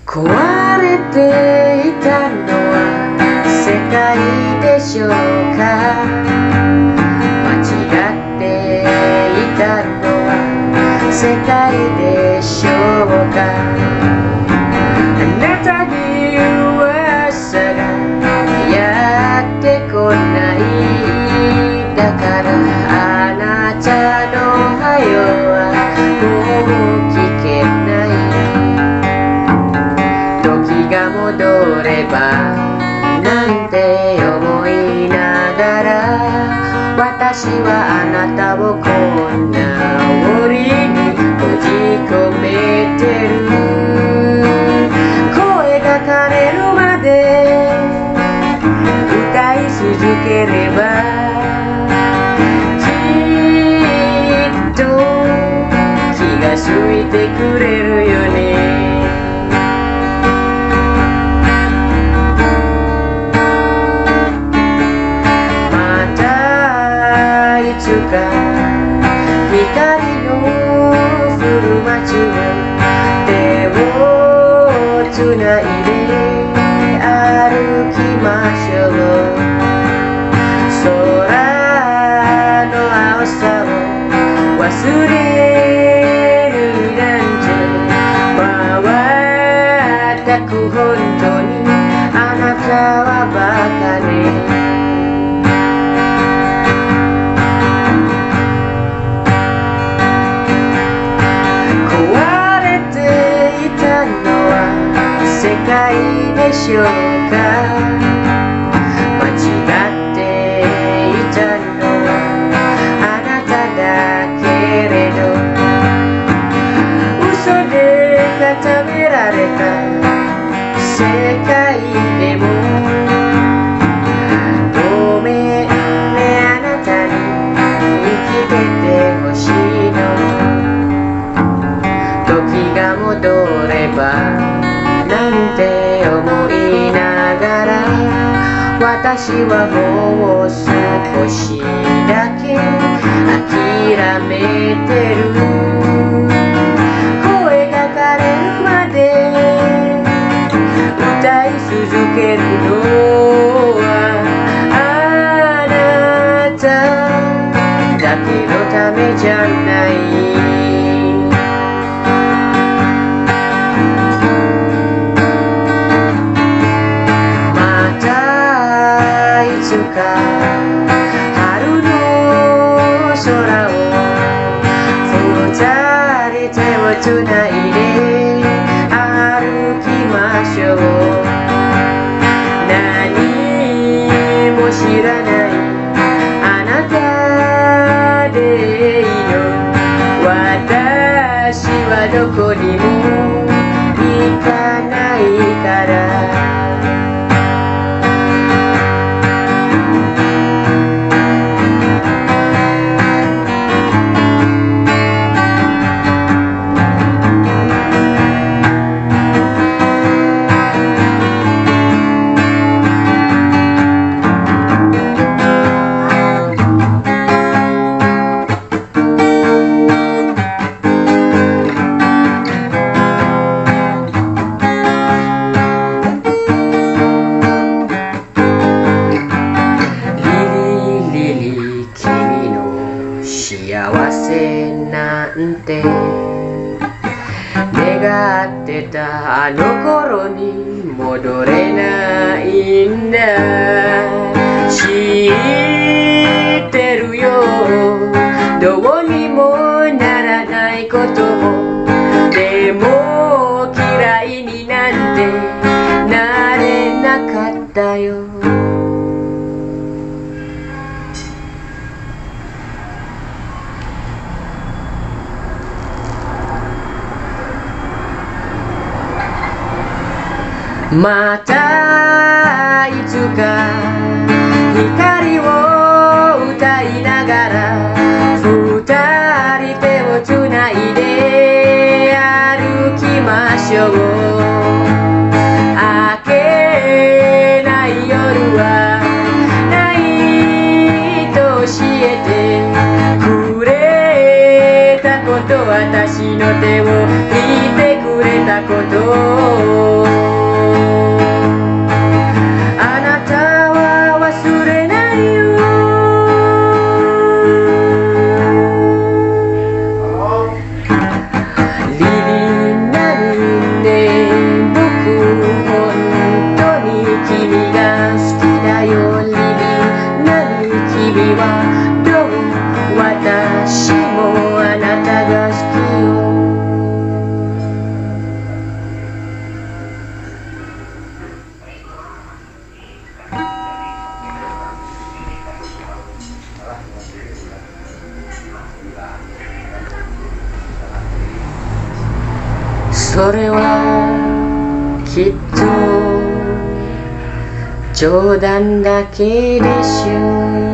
壊れていたのは世界でしょうか。間違っていたのは世界でしょうか。あなたに噂がやってこない、だからあなたのはよはもう聞けない。時が戻ればなんて思いながら、私はあなたをこんな檻に閉じ込めてる。声が枯れるまで歌い続ければきっと気がついてくれるよね。光の降る街を手をつないで歩きましょう。空の青さを忘れるなんて、全く本当にあなたはバカね。世界でしょうか。間違っていたのはあなただけれど、嘘で固められた世界でもごめんね、あなたに生きててほしいの。時が戻ればなんて思いながら、私はもう少しだけ諦めてる。声が枯れるまで歌い続けるのはあなただけのためじゃない。春の空を二人手をつないで歩きましょう。何も知らないあなたでいいの。私はどこにも行かないから。幸せなんて願ってたあの頃に戻れないんだ。知ってるよ、どうにもならないことも。でも嫌いになんてなれなかったよ。またいつか光を歌いながら二人手をつないで歩きましょう。明けない夜はないと教えてくれたこと、私の手を引いてくれたこと。 それはきっと冗談だけでしょう。